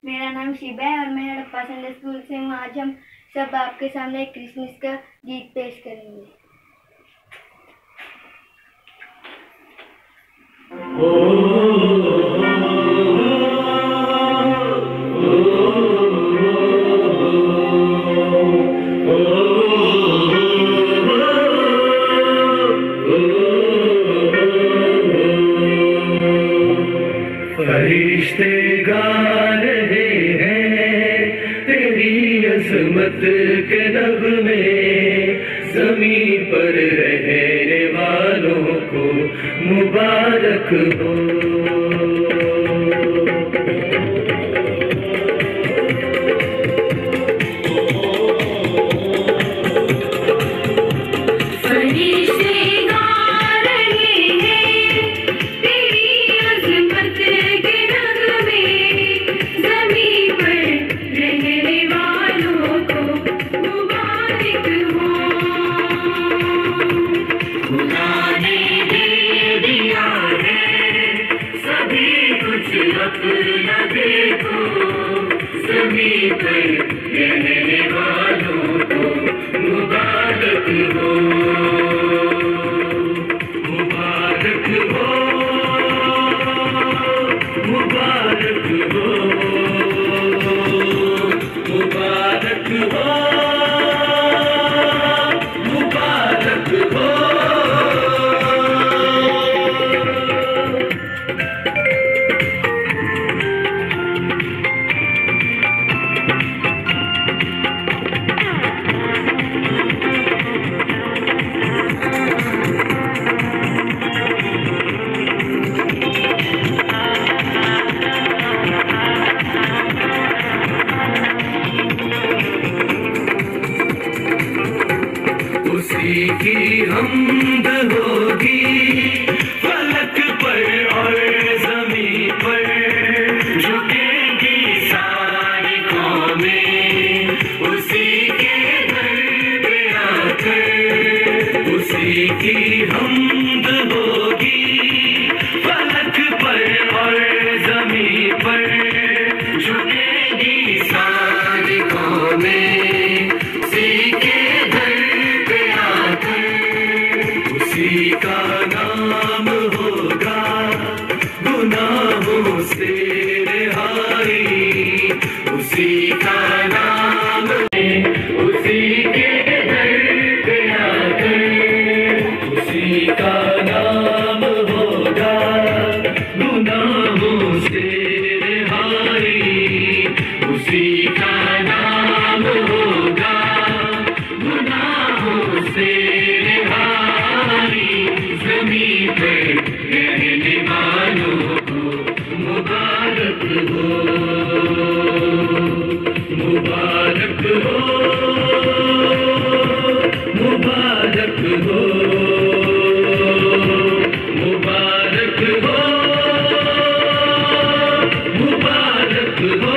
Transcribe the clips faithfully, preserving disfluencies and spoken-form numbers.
मेरा नाम शिबा है और मैं हड़प्पा संडे स्कूल से हूँ। आज हम सब आपके सामने एक क्रिसमस का गीत पेश करेंगे। फरिश्ते गा रहे हैं तेरी अज़मत के नग़्मे, ज़मीं पर रहने वालों को मुबारक हो। अपना देखो, ज़मीं पर रहने वालों को मुबारक हो, मुबारक हो, मुबारक हो, मुबारक हो, मुबारक हो। उसी की हम्द होगी फलक पर और ज़मीं पर, झुकेंगी सारी कौमें उसी के दर पे आकर। उसी की हम्द होगी फलक पर और ज़मीं पर, झुकेंगी सारी कौमें उसी के उसी का नाम होगा गुनाहों से रिहाई, उसी का नाम उसी के दर पे आकर। उसी का नाम होगा गुनाहों से रिहाई, उसी का नाम होगा गुनाहों से ज़मीं पर रहने वालों को मुबारक हो, मुबारक हो, मुबारक हो, मुबारक हो, मुबारक हो।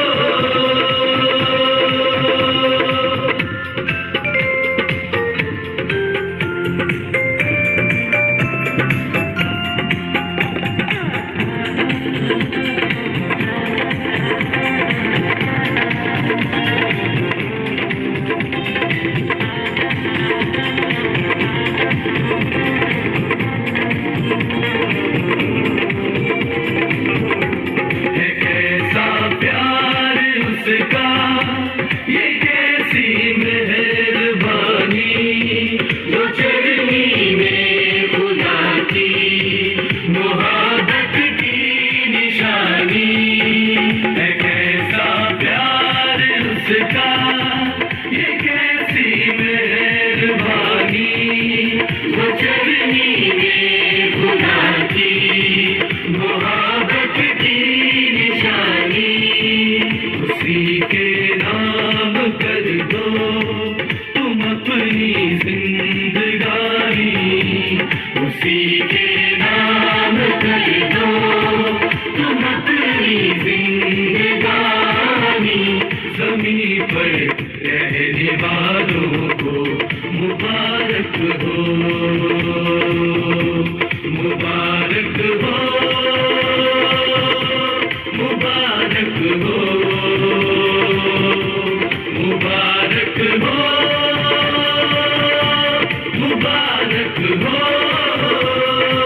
ये कैसी मेहरबानी जो चरनी में खुदा की मोहब्बत की निशानी है। कैसा प्यार उसका, ये कैसी मेहरबानी जो चरनी में खुदा की मोहब्बत की निशानी। उसी के नाम कर दो तुम अपनी जिंदगानी, उसी के नाम कर दो तुम अपनी जिंदगानी। ज़मीं पर रहने वालों को मुबारक हो, मुबारक हो, मुबारक हो। मुबारक हो।